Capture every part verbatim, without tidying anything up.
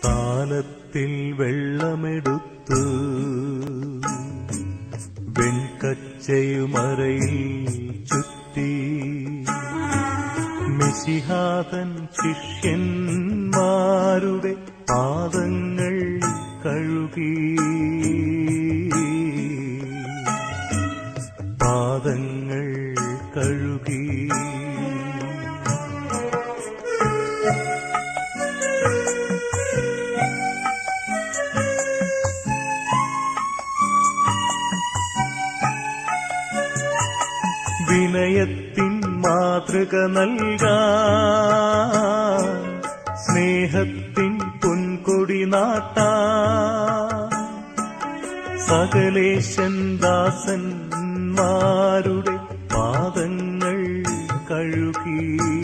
താലത്തിൽ വെള്ളമെടുത്തു വെൺകച്ചയുമറയിൽ ചുറ്റി മിശിഹാതൻ ശിഷ്യന്മാരുടെ പാദങ്ങൾ കഴുകി പാദങ്ങൾ കഴുകി വിനയത്തിൻ മാതൃക നൽകാൻ സ്നേഹത്തിൻ പൊൻകൊടി നാട്ടാൻ സകലേശൻ ദാസന്മാരുടെ പാദങ്ങൾ കഴുകി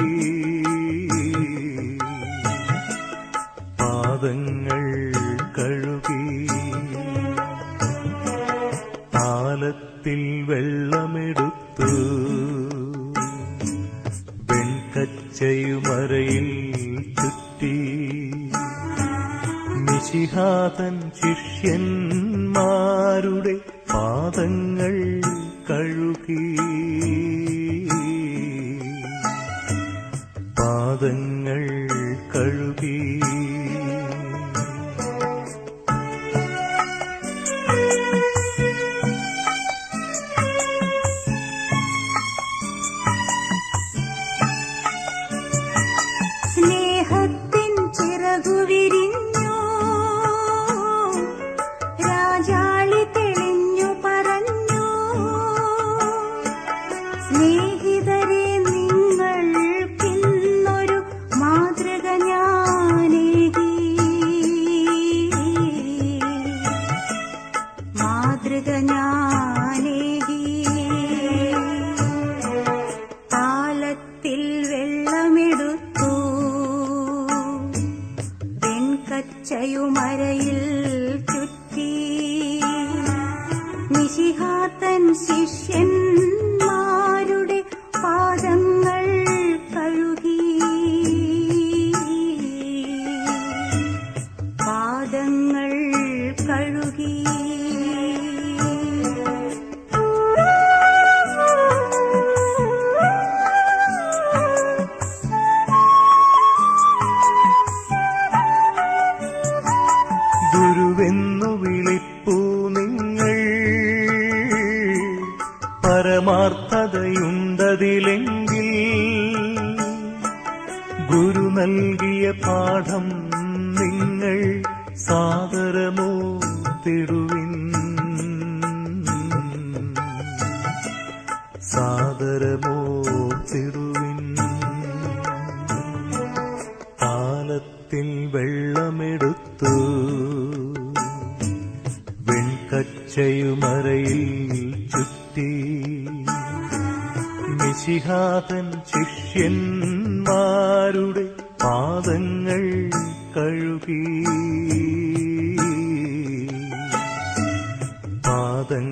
പാദങ്ങൾ കഴുകി താലത്തിൽ വെള്ളമെടുത്തു വെൺകച്ചയുമറയിൽ ചുറ്റി മിശിഹാതൻ ശിഷ്യന്മാരുടെ പാദങ്ങൾ കഴുകി പാദങ്ങൾ കഴുകി സ്നേഹത്തിൻ ചിറകു വിരിഞ്ഞു രാജാളി തെളിഞ്ഞു പറഞ്ഞു സ്നേഹിതരെ നിങ്ങൾക്കിന്നൊരു മാതൃക ഞാനേകി മാതൃക ഞാനേകി താലത്തിൽ വെള്ളമെടുത്തു വെൺകച്ചയുമറയിൽ ചുറ്റി മിശിഹാതൻ ശിഷ്യന്മാരുടെ പാദങ്ങൾ കഴുകി പാദങ്ങൾ കഴുകി ഗുരുവെന്നു വിളിപ്പൂ നിങ്ങൾ പരമാർത്ഥതയുണ്ടതിലെങ്കിൽ ഗുരു നൽകിയ പാഠം നിങ്ങൾ സാദരമോർത്തിടുവിൻ സാദരമോർത്തിടുവിൻ താലത്തിൽ വെള്ളമെടുത്തു വെൺകച്ചയുമറയിൽ ചുറ്റി മിശിഹാതൻ ശിഷ്യന്മാരുടെ പാദങ്ങൾ കഴുകി പാദങ്ങൾ